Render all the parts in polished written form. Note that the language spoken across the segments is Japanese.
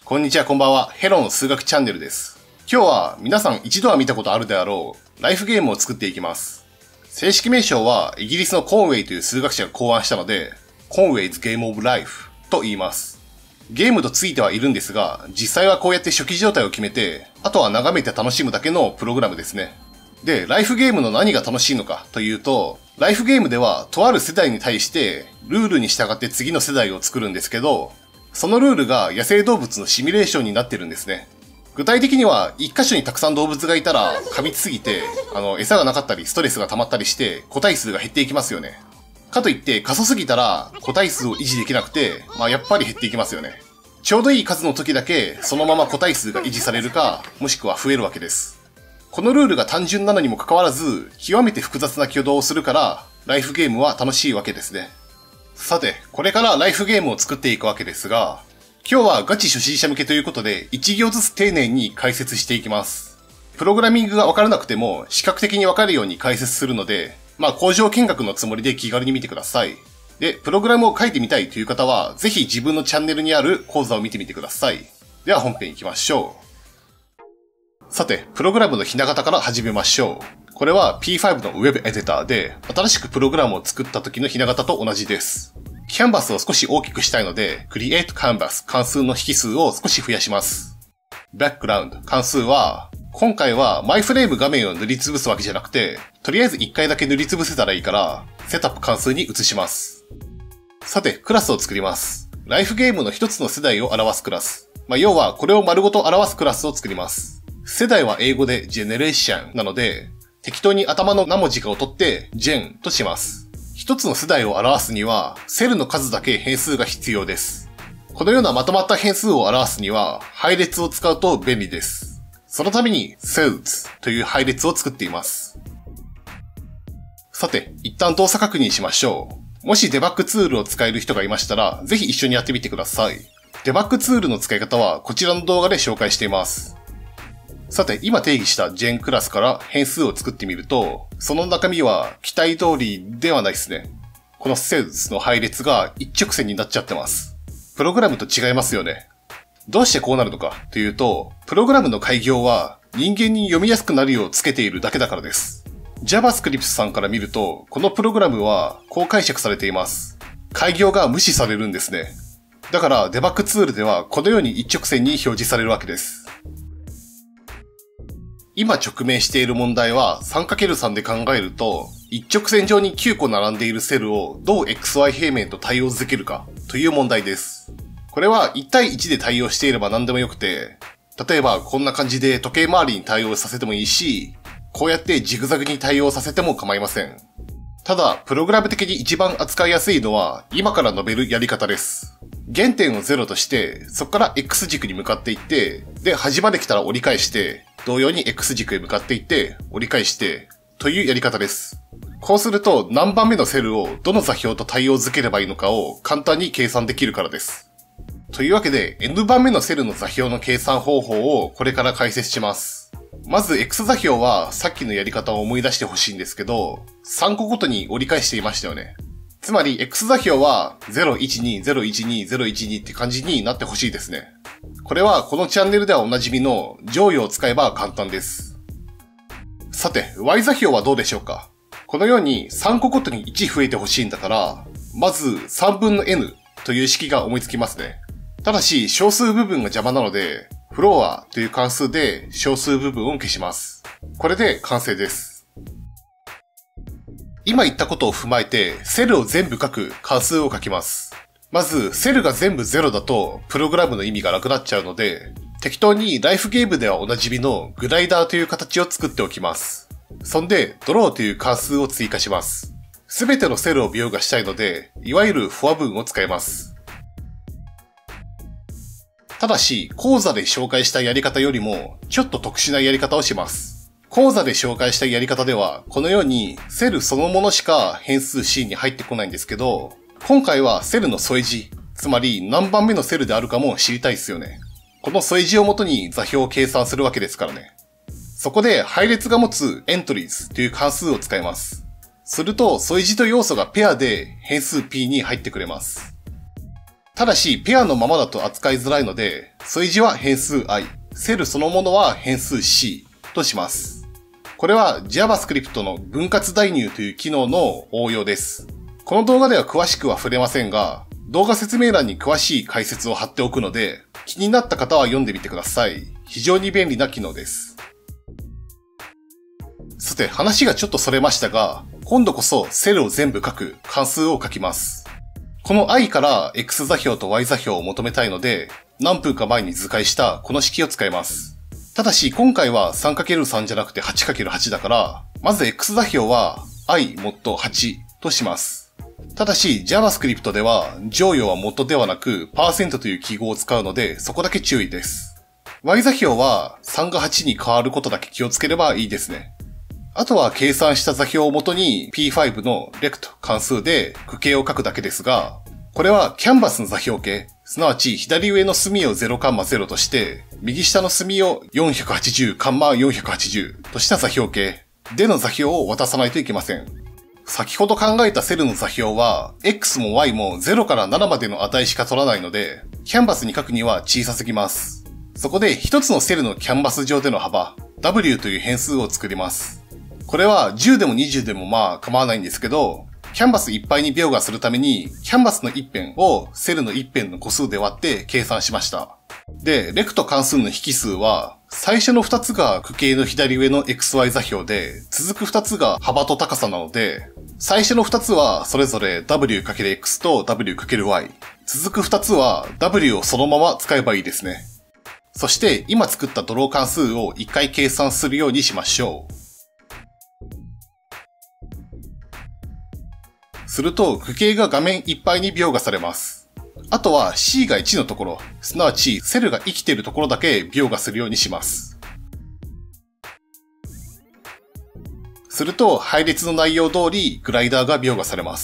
こんにちは、こんばんは。ヘロの数学チャンネルです。今日は皆さん一度は見たことあるであろうライフゲームを作っていきます。正式名称はイギリスのコンウェイという数学者が考案したので、コンウェイズゲームオブライフと言います。ゲームとついてはいるんですが、実際はこうやって初期状態を決めて、あとは眺めて楽しむだけのプログラムですね。で、ライフゲームの何が楽しいのかというと、ライフゲームではとある世代に対してルールに従って次の世代を作るんですけど、そのルールが野生動物のシミュレーションになってるんですね。具体的には一箇所にたくさん動物がいたら噛みつすぎて、餌がなかったりストレスが溜まったりして個体数が減っていきますよね。かといって過疎すぎたら個体数を維持できなくて、やっぱり減っていきますよね。ちょうどいい数の時だけそのまま個体数が維持されるか、もしくは増えるわけです。このルールが単純なのにもかかわらず、極めて複雑な挙動をするから、ライフゲームは楽しいわけですね。さて、これからライフゲームを作っていくわけですが、今日はガチ初心者向けということで、1行ずつ丁寧に解説していきます。プログラミングがわからなくても、視覚的にわかるように解説するので、工場見学のつもりで気軽に見てください。で、プログラムを書いてみたいという方は、ぜひ自分のチャンネルにある講座を見てみてください。では本編行きましょう。さて、プログラムのひな形から始めましょう。これは P5 の Web エディターで、新しくプログラムを作った時のひな形と同じです。キャンバスを少し大きくしたいので、Create Canvas 関数の引数を少し増やします。Background 関数は、今回はマイフレーム画面を塗りつぶすわけじゃなくて、とりあえず1回だけ塗りつぶせたらいいから、セットアップ関数に移します。さて、クラスを作ります。ライフゲームの一つの世代を表すクラス。要はこれを丸ごと表すクラスを作ります。世代は英語で Generation なので、適当に頭の何文字かを取って Gen とします。一つの世代を表すには、セルの数だけ変数が必要です。このようなまとまった変数を表すには、配列を使うと便利です。そのために cells という配列を作っています。さて、一旦動作確認しましょう。もしデバッグツールを使える人がいましたら、ぜひ一緒にやってみてください。デバッグツールの使い方はこちらの動画で紹介しています。さて、今定義した Gen クラスから変数を作ってみると、その中身は期待通りではないですね。この cells の配列が一直線になっちゃってます。プログラムと違いますよね。どうしてこうなるのかというと、プログラムの改行は人間に読みやすくなるようつけているだけだからです。JavaScript さんから見ると、このプログラムはこう解釈されています。改行が無視されるんですね。だからデバッグツールではこのように一直線に表示されるわけです。今直面している問題は 3×3 で考えると、一直線上に9個並んでいるセルをどう XY 平面と対応できるかという問題です。これは1対1で対応していれば何でもよくて、例えばこんな感じで時計回りに対応させてもいいし、こうやってジグザグに対応させても構いません。ただ、プログラム的に一番扱いやすいのは今から述べるやり方です。原点を0として、そこから X 軸に向かっていって、で、端まで来たら折り返して、同様に X 軸へ向かっていって、折り返して、というやり方です。こうすると何番目のセルをどの座標と対応づければいいのかを簡単に計算できるからです。というわけで、N 番目のセルの座標の計算方法をこれから解説します。まず X 座標はさっきのやり方を思い出してほしいんですけど、3個ごとに折り返していましたよね。つまり X 座標は012、012、012って感じになってほしいですね。これはこのチャンネルではおなじみの乗与を使えば簡単です。さて、Y 座標はどうでしょうか。このように3個ごとに1増えてほしいんだから、まず3分の N という式が思いつきますね。ただし小数部分が邪魔なので、フロアという関数で小数部分を消します。これで完成です。今言ったことを踏まえて、セルを全部書く関数を書きます。まず、セルが全部0だと、プログラムの意味がなくなっちゃうので、適当にライフゲームではおなじみのグライダーという形を作っておきます。そんで、ドローという関数を追加します。すべてのセルを描画したいので、いわゆるフォア文を使います。ただし、講座で紹介したやり方よりも、ちょっと特殊なやり方をします。講座で紹介したやり方では、このようにセルそのものしか変数 C に入ってこないんですけど、今回はセルの添え字、つまり何番目のセルであるかも知りたいですよね。この添え字をもとに座標を計算するわけですからね。そこで配列が持つ entries という関数を使います。すると、添え字と要素がペアで変数 P に入ってくれます。 ただし、ペアのままだと扱いづらいので、数字は変数 i、セルそのものは変数 c とします。これは JavaScript の分割代入という機能の応用です。この動画では詳しくは触れませんが、動画説明欄に詳しい解説を貼っておくので、気になった方は読んでみてください。非常に便利な機能です。さて、話がちょっとそれましたが、今度こそセルを全部書く関数を書きます。この i から x 座標と y 座標を求めたいので、何分か前に図解したこの式を使います。ただし、今回は 3×3 じゃなくて 8×8 だから、まず x 座標は i もっと8とします。ただし、JavaScript では、乗与は元ではなく、%という記号を使うので、そこだけ注意です。y 座標は3が8に変わることだけ気をつければいいですね。あとは計算した座標をもとに P5 のレクト関数で区形を書くだけですが、これはキャンバスの座標系、すなわち左上の隅を 0,0 として、右下の隅を 480,480 とした座標系での座標を渡さないといけません。先ほど考えたセルの座標は、x も y も0から7までの値しか取らないので、キャンバスに書くには小さすぎます。そこで一つのセルのキャンバス上での幅、w という変数を作ります。これは10でも20でもまあ構わないんですけど、キャンバスいっぱいに描画するために、キャンバスの一辺をセルの一辺の個数で割って計算しました。で、レクト関数の引数は、最初の2つが区形の左上の xy 座標で、続く2つが幅と高さなので、最初の2つはそれぞれ w×x と w×y。続く2つは w をそのまま使えばいいですね。そして今作ったドロー関数を1回計算するようにしましょう。すると、区形が画面いっぱいに描画されます。あとは C が1のところ、すなわちセルが生きているところだけ描画するようにします。すると、配列の内容通りグライダーが描画されます。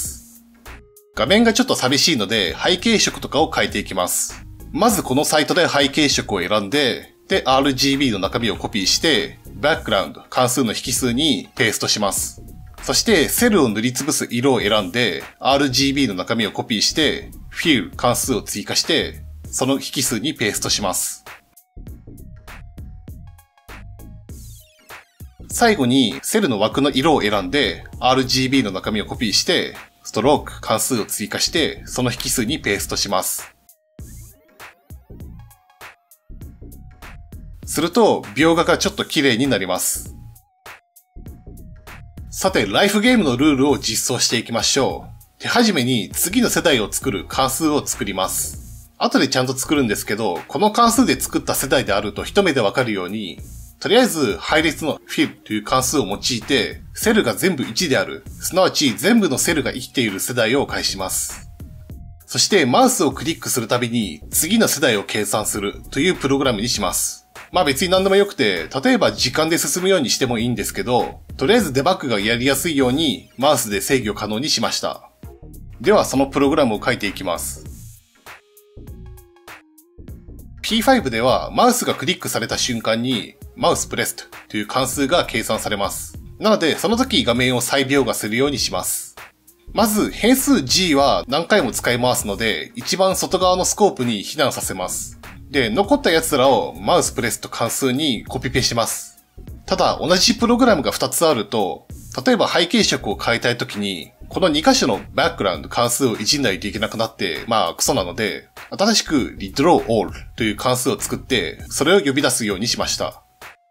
画面がちょっと寂しいので、背景色とかを変えていきます。まずこのサイトで背景色を選んで、で、RGB の中身をコピーして、バックグラウンド、関数の引数にペーストします。そして、セルを塗りつぶす色を選んで、RGB の中身をコピーして、Fill 関数を追加して、その引数にペーストします。最後に、セルの枠の色を選んで、RGB の中身をコピーして、ストローク関数を追加して、その引数にペーストします。すると、描画がちょっと綺麗になります。さて、ライフゲームのルールを実装していきましょう。手始めに次の世代を作る関数を作ります。後でちゃんと作るんですけど、この関数で作った世代であると一目でわかるように、とりあえず配列の fill という関数を用いて、セルが全部1である、すなわち全部のセルが生きている世代を返します。そしてマウスをクリックするたびに次の世代を計算するというプログラムにします。まあ別に何でもよくて、例えば時間で進むようにしてもいいんですけど、とりあえずデバッグがやりやすいようにマウスで制御可能にしました。ではそのプログラムを書いていきます。P5 ではマウスがクリックされた瞬間にマウスプレストという関数が計算されます。なのでその時画面を再描画するようにします。まず変数 g は何回も使い回すので一番外側のスコープに避難させます。で、残ったやつらをマウスプレスト関数にコピペします。ただ、同じプログラムが2つあると、例えば背景色を変えたいときに、この2箇所のバックグラウンド関数をいじんないといけなくなって、まあクソなので、新しく redraw all という関数を作って、それを呼び出すようにしました。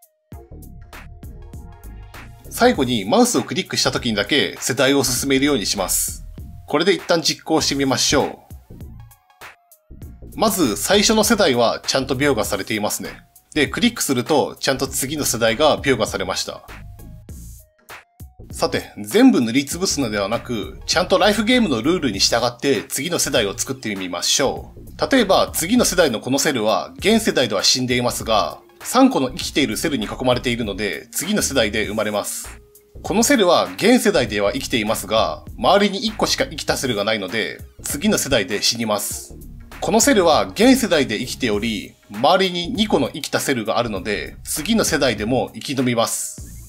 最後にマウスをクリックしたときにだけ世代を進めるようにします。これで一旦実行してみましょう。まず最初の世代はちゃんと描画されていますね。で、クリックするとちゃんと次の世代が描画されました。さて、全部塗りつぶすのではなく、ちゃんとライフゲームのルールに従って次の世代を作ってみましょう。例えば次の世代のこのセルは現世代では死んでいますが、3個の生きているセルに囲まれているので次の世代で生まれます。このセルは現世代では生きていますが、周りに1個しか生きたセルがないので次の世代で死にます。このセルは現世代で生きており、周りに2個の生きたセルがあるので、次の世代でも生き延びます。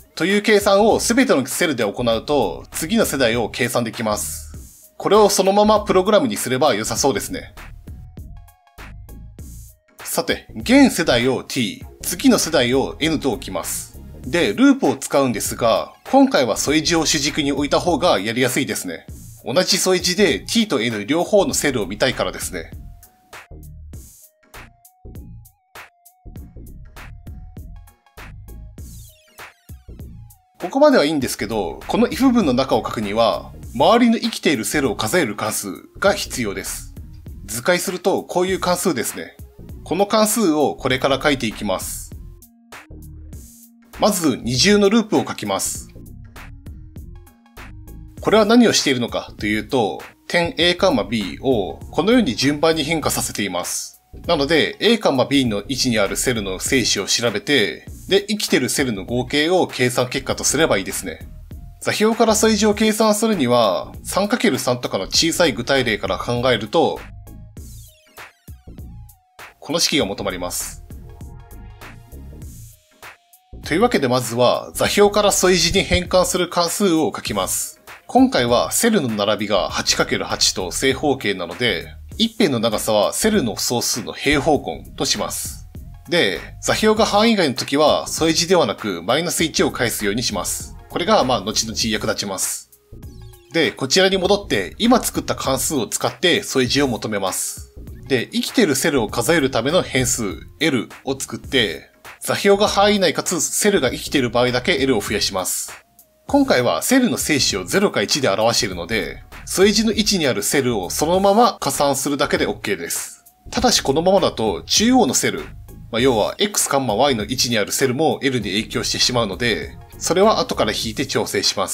という計算を全てのセルで行うと、次の世代を計算できます。これをそのままプログラムにすれば良さそうですね。 さて、現世代を t、次の世代を n と置きます。で、ループを使うんですが、今回は添え字を主軸に置いた方がやりやすいですね。同じ添え字で t と n 両方のセルを見たいからですね。ここまではいいんですけど、この if 文の中を書くには、周りの生きているセルを数える関数が必要です。図解するとこういう関数ですね。この関数をこれから書いていきます。まず二重のループを書きます。これは何をしているのかというと、点 A,B をこのように順番に変化させています。なので A,B の位置にあるセルの整子を調べて、で、生きているセルの合計を計算結果とすればいいですね。座標から添え字を計算するには、3×3 とかの小さい具体例から考えると、この式が求まります。というわけでまずは、座標から添え字に変換する関数を書きます。今回はセルの並びが 8×8 と正方形なので、一辺の長さはセルの総数の平方根とします。で、座標が範囲外の時は添え字ではなくマイナス1を返すようにします。これが後々役立ちます。で、こちらに戻って今作った関数を使って添え字を求めます。で、生きているセルを数えるための変数 L を作って、座標が範囲内かつセルが生きている場合だけ L を増やします。今回はセルの整子を0か1で表しているので、添え字の位置にあるセルをそのまま加算するだけで OK です。ただしこのままだと中央のセル、要は x,y の位置にあるセルも L に影響してしまうので、それは後から引いて調整します。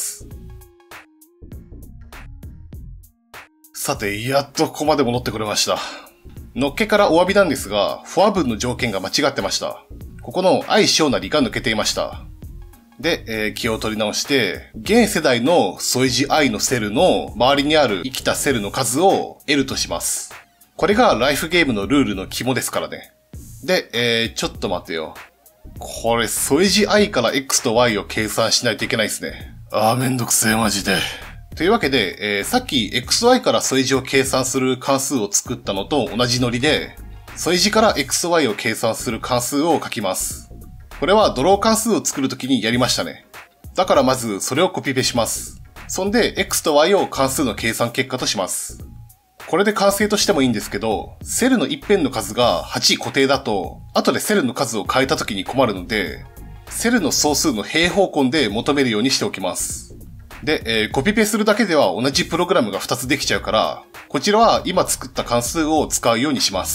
さて、やっとここまで戻ってくれました。のっけからお詫びなんですが、for 文の条件が間違ってました。ここの i 小なりが抜けていました。で、気を取り直して、現世代の添え字 i のセルの周りにある生きたセルの数を L とします。これがライフゲームのルールの肝ですからね。で、ちょっと待てよ。これ、添え字 i から x と y を計算しないといけないですね。めんどくせえ、マジで。というわけで、さっき xy から添え字を計算する関数を作ったのと同じノリで、添え字から xy を計算する関数を書きます。これはドロー関数を作るときにやりましたね。だからまずそれをコピペします。そんで x と y を関数の計算結果とします。これで完成としてもいいんですけど、セルの一辺の数が8固定だと、後でセルの数を変えた時に困るので、セルの総数の平方根で求めるようにしておきます。で、コピペするだけでは同じプログラムが2つできちゃうから、こちらは今作った関数を使うようにします。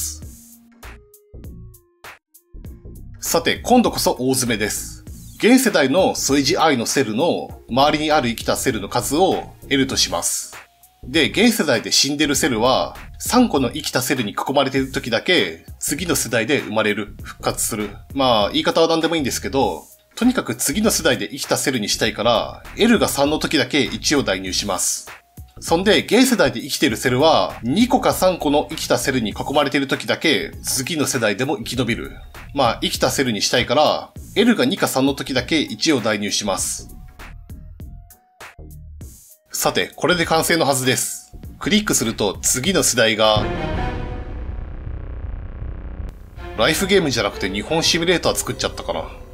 さて、今度こそ大詰めです。現世代の添え字 i のセルの周りにある生きたセルの数を L とします。で、現世代で死んでるセルは、3個の生きたセルに囲まれている時だけ、次の世代で生まれる、復活する。言い方は何でもいいんですけど、とにかく次の世代で生きたセルにしたいから、L が3の時だけ1を代入します。そんで、現世代で生きているセルは、2個か3個の生きたセルに囲まれている時だけ、次の世代でも生き延びる。生きたセルにしたいから、L が2か3の時だけ1を代入します。さて、これで完成のはずです。クリックすると次の世代が、ライフゲームじゃなくて日本シミュレーター作っちゃったか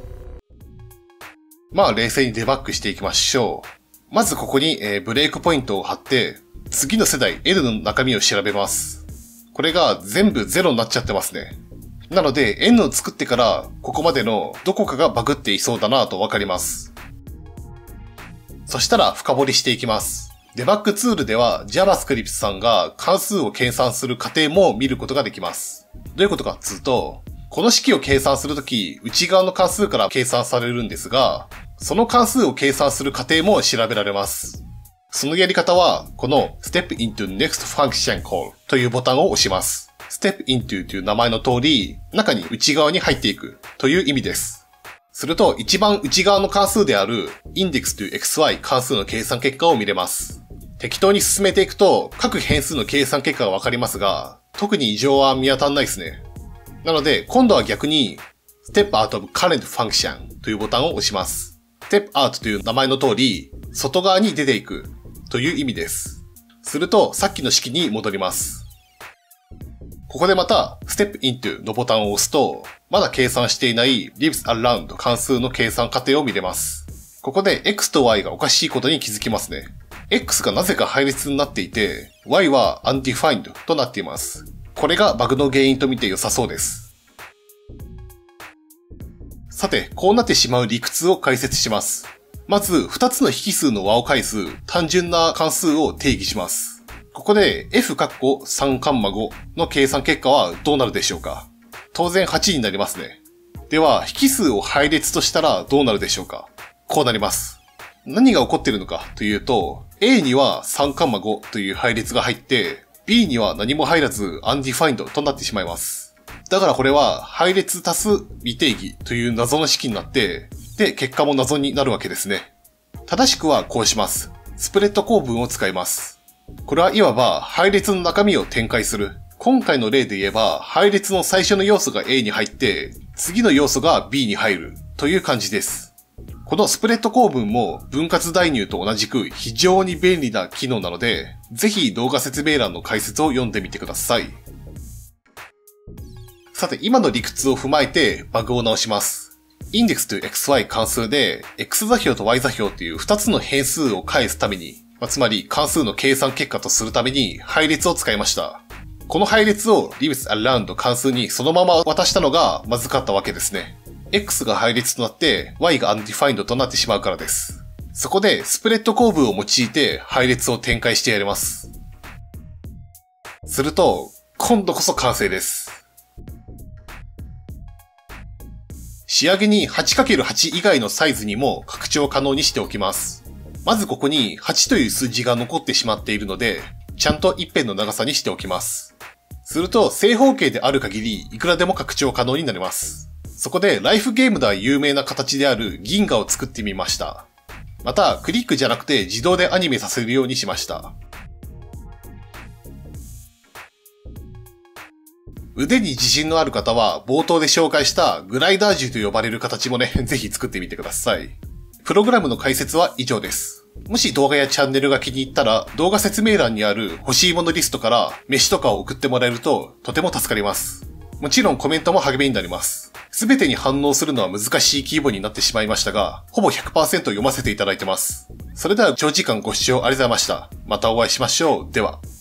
な。冷静にデバッグしていきましょう。まずここに、ブレイクポイントを貼って、次の世代 L の中身を調べます。これが全部0になっちゃってますね。なので N を作ってからここまでのどこかがバグっていそうだなとわかります。そしたら深掘りしていきます。デバッグツールでは JavaScript さんが関数を計算する過程も見ることができます。どういうことかっつうと、この式を計算するとき、内側の関数から計算されるんですが、その関数を計算する過程も調べられます。そのやり方は、この Step into Next Function Call というボタンを押します。Step into という名前の通り、中に内側に入っていくという意味です。すると、一番内側の関数である index という xy 関数の計算結果を見れます。適当に進めていくと、各変数の計算結果がわかりますが、特に異常は見当たらないですね。なので、今度は逆に、Step out of current function というボタンを押します。Step out という名前の通り、外側に出ていくという意味です。すると、さっきの式に戻ります。 ここでまた、Step Into のボタンを押すと、まだ計算していない Lives Around 関数の計算過程を見れます。ここで X と Y がおかしいことに気づきますね。X がなぜか配列になっていて、Y は Undefined となっています。これがバグの原因と見て良さそうです。さて、こうなってしまう理屈を解説します。まず、2つの引数の和を返す単純な関数を定義します。ここで f(3,5) の計算結果はどうなるでしょうか？当然8になりますね。では、引数を配列としたらどうなるでしょうか？こうなります。何が起こっているのかというと、A には 3,5 という配列が入って、B には何も入らず undefined となってしまいます。だからこれは配列足す未定義という謎の式になって、で、結果も謎になるわけですね。正しくはこうします。スプレッド構文を使います。これはいわば配列の中身を展開する。今回の例で言えば、配列の最初の要素が A に入って、次の要素が B に入るという感じです。このスプレッド構文も分割代入と同じく非常に便利な機能なので、ぜひ動画説明欄の解説を読んでみてください。さて、今の理屈を踏まえてバグを直します。index to xy 関数で x 座標と y 座標という2つの変数を返すために、つまり関数の計算結果とするために配列を使いました。この配列を lives around 関数にそのまま渡したのがまずかったわけですね。X が配列となって Y が undefined となってしまうからです。そこでスプレッド構文を用いて配列を展開してやります。すると、今度こそ完成です。仕上げに 8×8 以外のサイズにも拡張可能にしておきます。まずここに8という数字が残ってしまっているので、ちゃんと一辺の長さにしておきます。すると正方形である限りいくらでも拡張可能になります。そこでライフゲームでは有名な形である銀河を作ってみました。また、クリックじゃなくて自動でアニメさせるようにしました。腕に自信のある方は冒頭で紹介したグライダー銃と呼ばれる形もね、ぜひ作ってみてください。プログラムの解説は以上です。もし動画やチャンネルが気に入ったら動画説明欄にある欲しいものリストから飯とかを送ってもらえるととても助かります。もちろんコメントも励みになります。すべてに反応するのは難しい規模になってしまいましたが、ほぼ 100% 読ませていただいてます。それでは長時間ご視聴ありがとうございました。またお会いしましょう。では。